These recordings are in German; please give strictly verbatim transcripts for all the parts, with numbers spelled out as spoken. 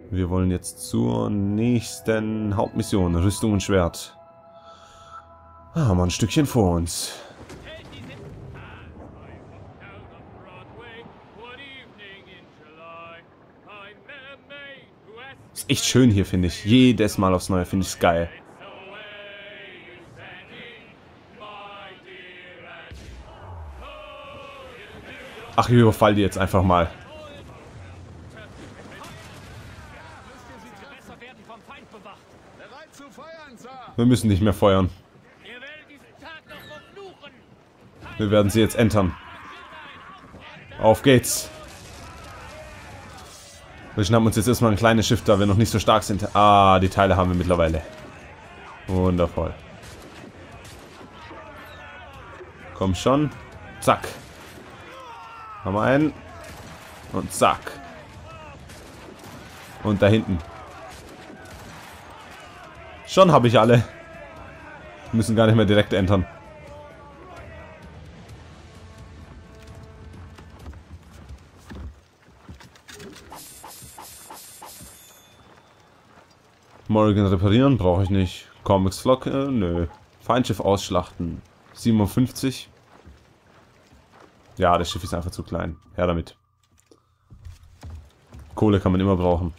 Wir wollen jetzt zur nächsten Hauptmission. Rüstung und Schwert. Ah, haben wir ein Stückchen vor uns. Ist echt schön hier, finde ich. Jedes Mal aufs Neue finde ich es geil. Ach, ich überfall die jetzt einfach mal. Wir müssen nicht mehr feuern. Wir werden sie jetzt entern. Auf geht's. Wir schnappen uns jetzt erstmal ein kleines Schiff, da wir noch nicht so stark sind. Ah, die Teile haben wir mittlerweile. Wundervoll. Komm schon. Zack. Haben wir einen. Und zack. Und da hinten. Schon habe ich alle. Wir müssen gar nicht mehr direkt entern. Morgan reparieren brauche ich nicht. Comics Flock, äh, nö. Feindschiff ausschlachten. siebenundfünfzig. Ja, das Schiff ist einfach zu klein. Her damit. Kohle kann man immer brauchen.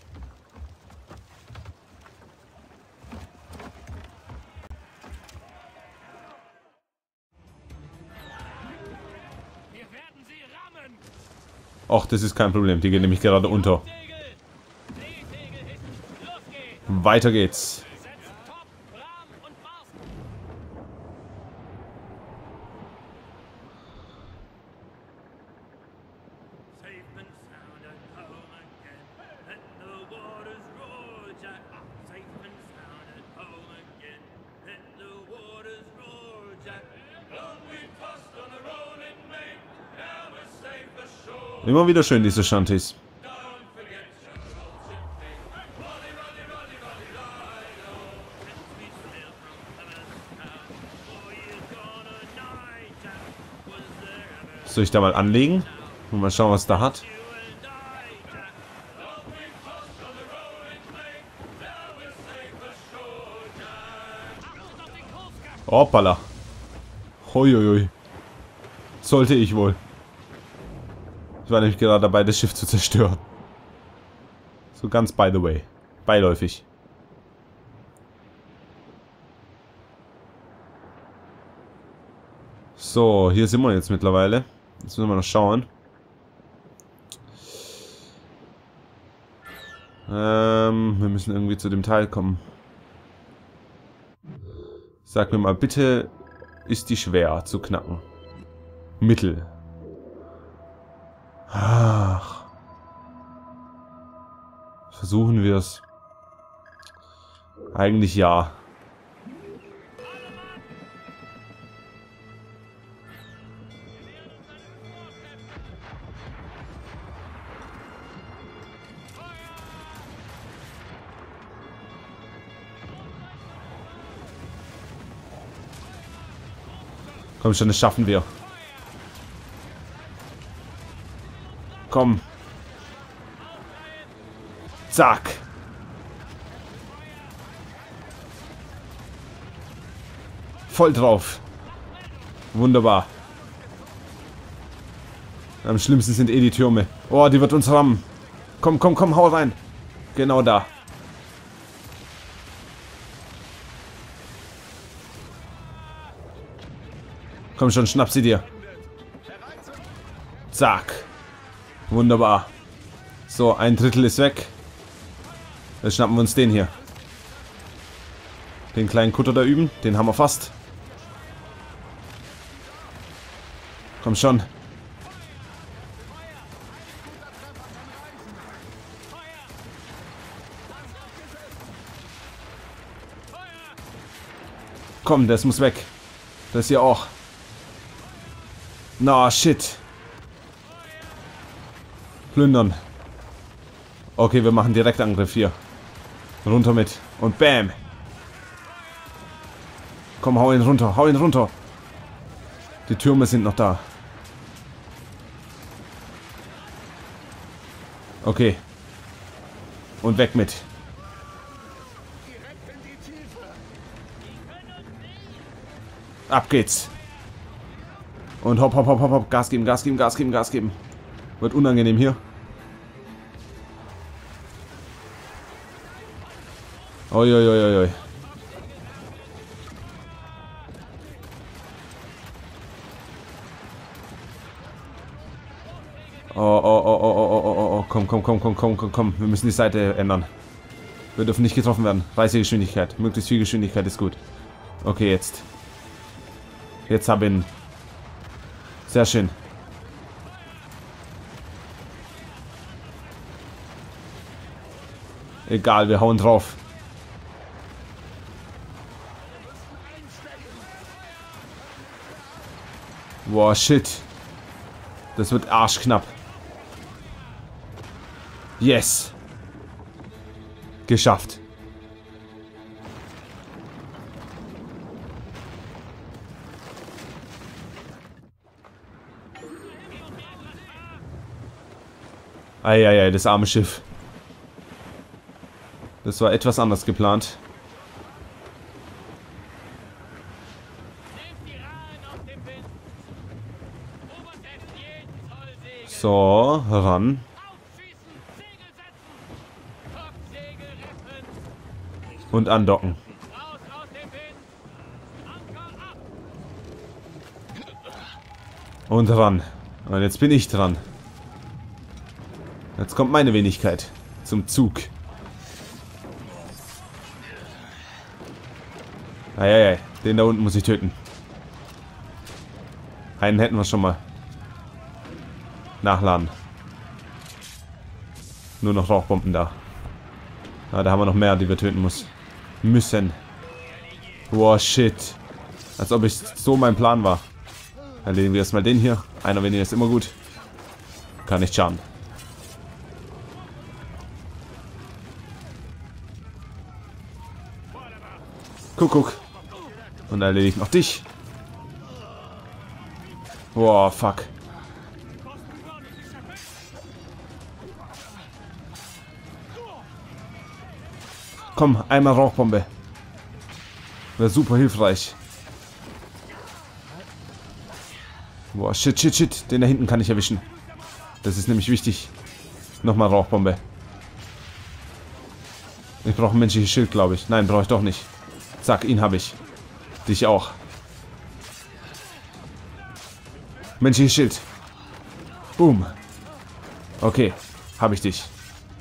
Och, das ist kein Problem. Die gehen nämlich gerade unter. Weiter geht's. Immer wieder schön, diese Shanties. Soll ich da mal anlegen? Und mal schauen, was da hat. Hoppala. Huiuiui. Sollte ich wohl. Ich war nämlich gerade dabei, das Schiff zu zerstören. So ganz by the way. Beiläufig. So, hier sind wir jetzt mittlerweile. Jetzt müssen wir noch schauen. Ähm, wir müssen irgendwie zu dem Teil kommen. Sag mir mal bitte, ist die schwer zu knacken? Mittel. Ach. Versuchen wir es. Eigentlich ja. Komm schon, das schaffen wir. Komm. Zack. Voll drauf. Wunderbar. Am schlimmsten sind eh die Türme. Oh, die wird uns rammen. Komm, komm, komm, hau rein. Genau da. Komm schon, schnapp sie dir. Zack. Wunderbar. So, ein Drittel ist weg. Jetzt schnappen wir uns den hier. Den kleinen Kutter da üben. Den haben wir fast. Komm schon. Komm, das muss weg. Das hier auch. Na, shit. Plündern. Okay, wir machen Direktangriff hier. Runter mit. Und bam. Komm, hau ihn runter. Hau ihn runter. Die Türme sind noch da. Okay. Und weg mit. Ab geht's. Und hopp, hopp, hopp, hopp, hopp. Gas geben, Gas geben, Gas geben, Gas geben. Wird unangenehm hier. Uiuiuiui. Oh, oh, oh, oh, oh, oh, oh, oh, komm, komm, komm, komm, komm, komm, komm. Wir müssen die Seite ändern. Wir dürfen nicht getroffen werden. Reisegeschwindigkeit. Möglichst viel Geschwindigkeit ist gut. Okay, jetzt. Jetzt hab ihn. Sehr schön. Egal, wir hauen drauf. Boah, shit. Das wird arschknapp. Yes. Geschafft. Eieiei, das arme Schiff. Das war etwas anders geplant. So, ran. Und andocken. Und ran. Und jetzt bin ich dran. Jetzt kommt meine Wenigkeit zum Zug. Eieiei, den da unten muss ich töten. Einen hätten wir schon mal. Nachladen. Nur noch Rauchbomben da. Ah, da haben wir noch mehr, die wir töten muss. müssen. Wow, shit. Als ob ich so mein Plan war. Erledigen wir erstmal den hier. Einer weniger ist immer gut. Kann nicht schaden. Guck, guck. Und erledigt noch dich. Wow, fuck. Komm, einmal Rauchbombe. Wäre super hilfreich. Boah, shit, shit, shit. Den da hinten kann ich erwischen. Das ist nämlich wichtig. Nochmal Rauchbombe. Ich brauche ein menschliches Schild, glaube ich. Nein, brauche ich doch nicht. Zack, ihn habe ich. Dich auch. Menschliches Schild. Boom. Okay, habe ich dich.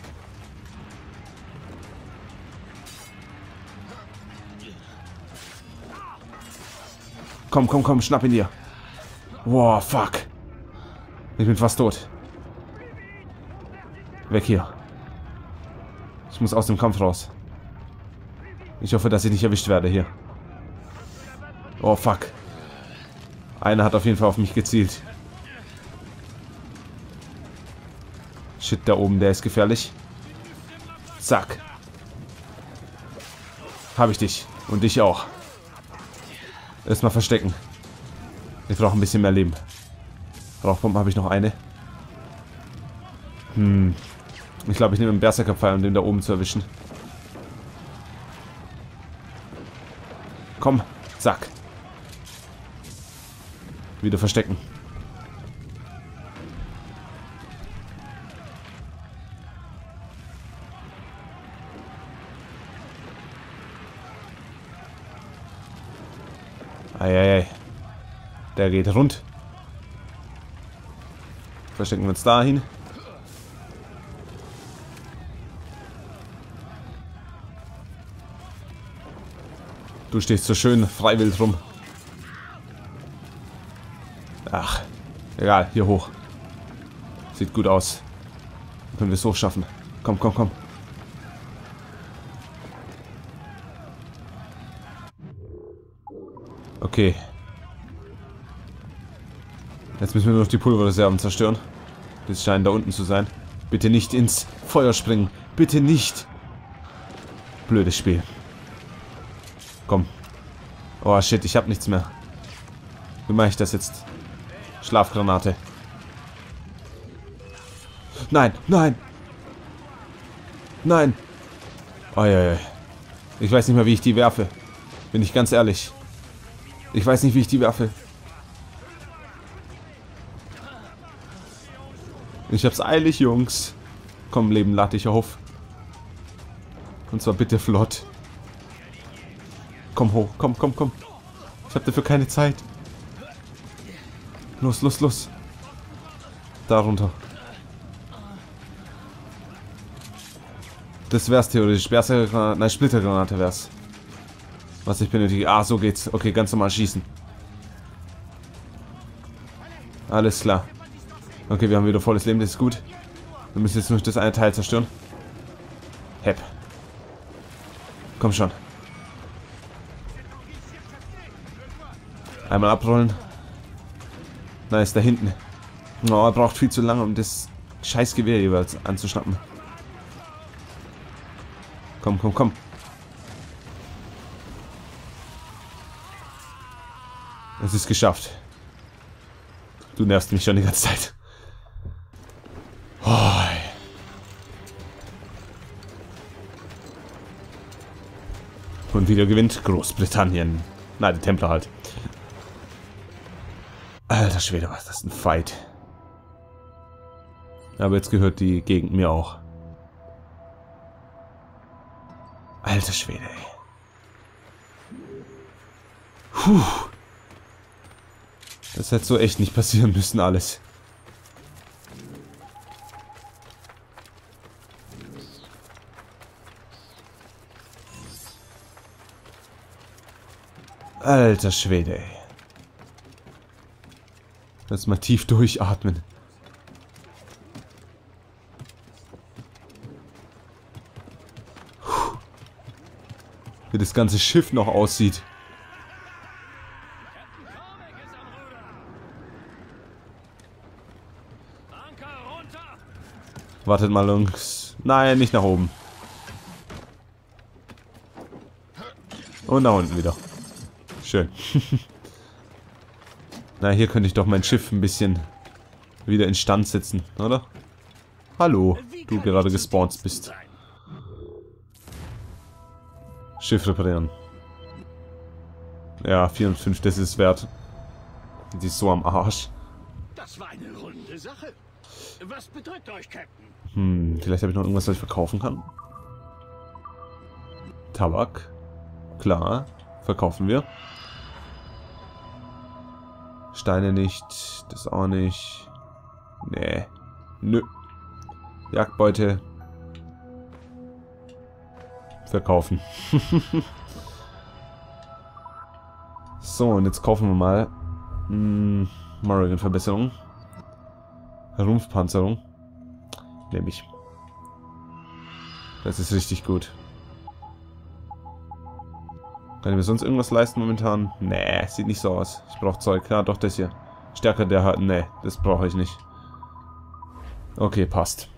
Komm, komm, komm, schnapp ihn dir. Wow, fuck. Ich bin fast tot. Weg hier. Ich muss aus dem Kampf raus. Ich hoffe, dass ich nicht erwischt werde hier. Oh, fuck. Einer hat auf jeden Fall auf mich gezielt. Shit, da oben, der ist gefährlich. Zack. Habe ich dich. Und dich auch. Erstmal verstecken. Ich brauche ein bisschen mehr Leben. Rauchbomben habe ich noch eine. Hm. Ich glaube, ich nehme einen Berserker-Pfeil, um den da oben zu erwischen. Komm, zack. Wieder verstecken. Eieiei. Der geht rund. Verstecken wir uns dahin. Du stehst so schön freiwillig rum. Ach, egal, hier hoch. Sieht gut aus. Dann können wir es hoch schaffen. Komm, komm, komm. Okay. Jetzt müssen wir nur noch die Pulverreserven zerstören. Das scheint da unten zu sein. Bitte nicht ins Feuer springen. Bitte nicht. Blödes Spiel. Komm. Oh shit, ich hab nichts mehr. Wie mache ich das jetzt? Schlafgranate. Nein, nein. Nein. Oh, ja, ja. Ich weiß nicht mehr, wie ich die werfe. Bin ich ganz ehrlich. Ich weiß nicht, wie ich die werfe. Ich hab's eilig, Jungs. Komm, Leben, lad dich auf. Und zwar bitte flott. Komm hoch, komm, komm, komm. Ich hab dafür keine Zeit. Los, los, los. Da runter. Das wär's theoretisch. Sperrgranate, nein, Splittergranate wär's. Was ich benötige. Ah, so geht's. Okay, ganz normal schießen. Alles klar. Okay, wir haben wieder volles Leben, das ist gut. Wir müssen jetzt nur das eine Teil zerstören. Hepp. Komm schon. Einmal abrollen. Nein, ist da hinten. Oh, er braucht viel zu lange, um das scheiß Gewehr jeweils anzuschnappen. Komm, komm, komm. Es ist geschafft. Du nervst mich schon die ganze Zeit. Oh. Und wieder gewinnt Großbritannien. Nein, die Templer halt. Alter Schwede, was ist das ein Fight. Aber jetzt gehört die Gegend mir auch. Alter Schwede, ey. Puh. Das hätte so echt nicht passieren müssen, alles. Alter Schwede, ey. Lass mal tief durchatmen. Puh. Wie das ganze Schiff noch aussieht. Wartet mal, Jungs. Nein, nicht nach oben. Und nach unten wieder. Schön. Na, hier könnte ich doch mein Schiff ein bisschen wieder instand setzen, oder? Hallo, du gerade gespawnt bist. Schiff reparieren. Ja, vier und fünf, das ist wert. Die ist so am Arsch. Das war eine runde Sache. Was bedrückt euch, Captain? Hm, vielleicht habe ich noch irgendwas, was ich verkaufen kann. Tabak. Klar, verkaufen wir. Steine nicht, das auch nicht. Nee. Nö. Jagdbeute. Verkaufen. So, und jetzt kaufen wir mal hm, Morrigan-Verbesserung. Rumpfpanzerung. Nehme ich. Das ist richtig gut. Kann ich mir sonst irgendwas leisten momentan? Nee, sieht nicht so aus. Ich brauche Zeug. Ja, doch das hier. Stärker der hat. Nee, das brauche ich nicht. Okay, passt.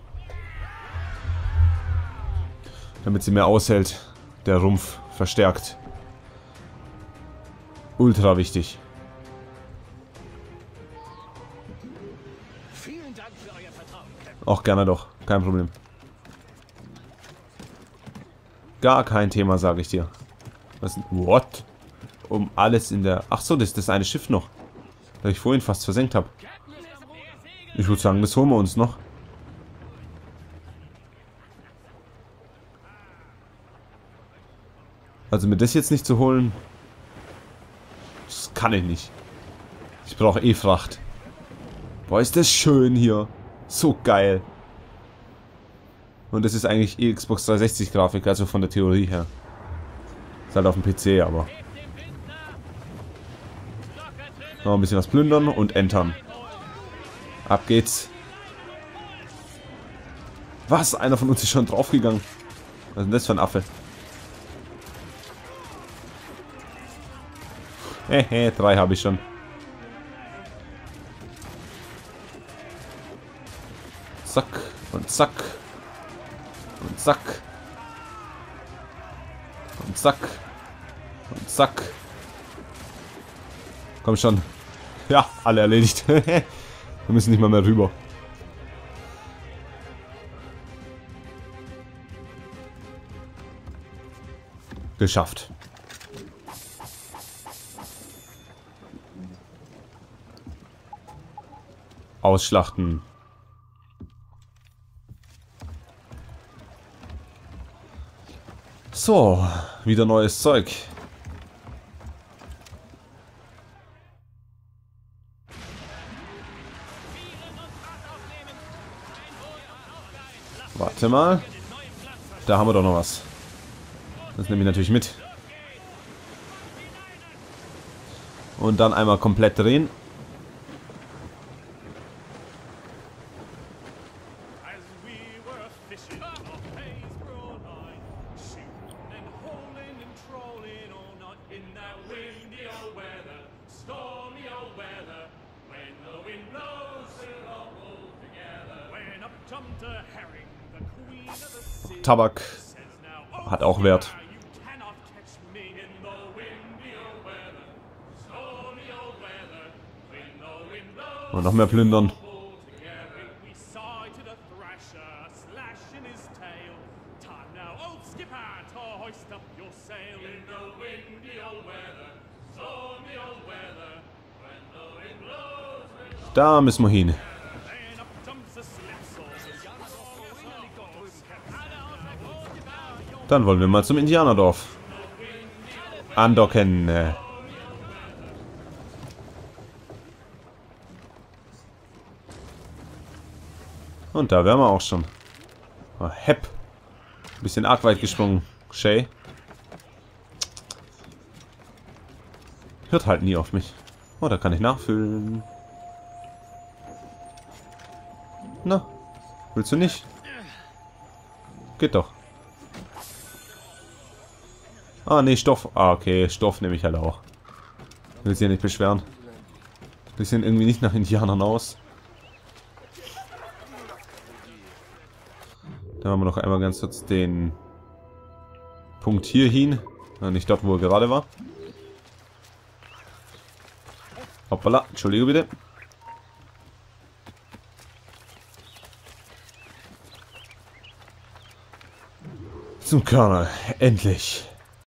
Damit sie mehr aushält. Der Rumpf verstärkt. Ultra wichtig. Vielen Dank für euer Vertrauen, Captain. Auch gerne doch. Kein Problem. Gar kein Thema, sage ich dir. Was? What? Um alles in der... Ach so, das ist das eine Schiff noch. Das ich vorhin fast versenkt habe. Ich würde sagen, das holen wir uns noch. Also mir das jetzt nicht zu holen... Das kann ich nicht. Ich brauche eh Fracht. Boah, ist das schön hier. So geil. Und das ist eigentlich eh Xbox dreihundertsechzig Grafik, also von der Theorie her. Ist halt auf dem P C, aber... Noch ein bisschen was plündern und entern. Ab geht's. Was? Einer von uns ist schon draufgegangen. Was ist denn das für ein Affe? Hehe, drei habe ich schon. Zack und zack. Und zack. Und zack. Und zack. Komm schon. Ja, alle erledigt. Wir müssen nicht mal mehr rüber. Geschafft. Ausschlachten. So, wieder neues Zeug. Warte mal. Da haben wir doch noch was. Das nehme ich natürlich mit. Und dann einmal komplett drehen. Tabak hat auch Wert. Und noch mehr plündern. Da müssen wir hin. Dann wollen wir mal zum Indianerdorf. Andocken. Und da wären wir auch schon. Oh, hepp. Bisschen arg weit gesprungen. Shay. Hört halt nie auf mich. Oh, da kann ich nachfüllen. Na, willst du nicht? Geht doch. Ah, nee, Stoff. Ah, okay, Stoff nehme ich halt auch. Will sich ja nicht beschweren. Die sehen irgendwie nicht nach Indianern aus. Da haben wir noch einmal ganz kurz den Punkt hier hin. Nicht dort, wo er gerade war. Hoppala, Entschuldigung bitte. Zum Colonel, endlich.